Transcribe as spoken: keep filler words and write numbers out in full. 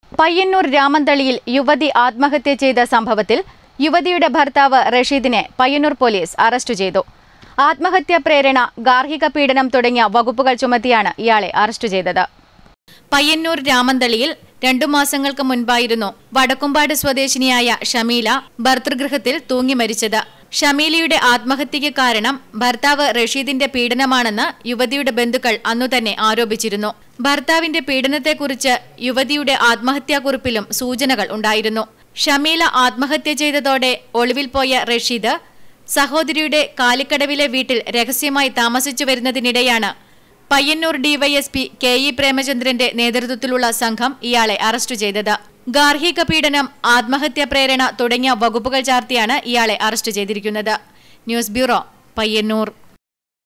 പയ്യന്നൂർ രാമന്തളിയിൽ യുവതി ആത്മഹത്യ ചെയ്ത സംഭവത്തിൽ യുവതിയുടെ ഭർത്താവ് റഷീദിനെ പയ്യന്നൂർ പോലീസ് അറസ്റ്റ് ചെയ്തു. ആത്മഹത്യാ പ്രേരണ, ഗാർഹിക പീഡനം തുടങ്ങിയ വകുപ്പുകൾ ചുമത്തിയാണ് ഇയാളെ അറസ്റ്റ് ചെയ്തത്. പയ്യന്നൂർ രാമന്തളിയിൽ രണ്ടു മാസങ്ങൾക്ക് മുൻപായിരുന്നു വടക്കുംപാട് സ്വദേശിനിയായ ഷമീല ഭർതൃഗൃഹത്തിൽ തൂങ്ങി മരിച്ചത്. ഷമീലയുടെ ആത്മഹത്യയ്ക്ക് കാരണം ഭർത്താവ് റഷീദിന്റെ പീഡനമാണെന്ന് യുവതിയുടെ ബന്ധുക്കൾ അന്നുതന്നെ ആരോപിച്ചിരുന്നു. ഭർത്താവിന്റെ പീഡനത്തെക്കുറിച്ച് യുവതിയുടെ ആത്മഹത്യാക്കുറിപ്പിലും സൂചനകൾ ഉണ്ടായിരുന്നു. ഷമീല ആത്മഹത്യ ചെയ്തതോടെ ഒളിവിൽ പോയ റഷീദ് സഹോദരിയുടെ കാലിക്കടവിലെ വീട്ടിൽ രഹസ്യമായി താമസിച്ചു വരുന്നതിനിടെയാണ് പയ്യന്നൂർ ഡിവൈഎസ്പി കെ ഇ പ്രേമചന്ദ്രന്റെ നേതൃത്വത്തിലുള്ള സംഘം ഇയാളെ അറസ്റ്റ് ചെയ്തത്. ഗാർഹിക പീഡനം, ആത്മഹത്യാ പ്രേരണ തുടങ്ങിയ വകുപ്പുകൾ ചാർത്തിയാണ് ഇയാളെ അറസ്റ്റ് ചെയ്തിരിക്കുന്നത്. News bureau, Payyanur.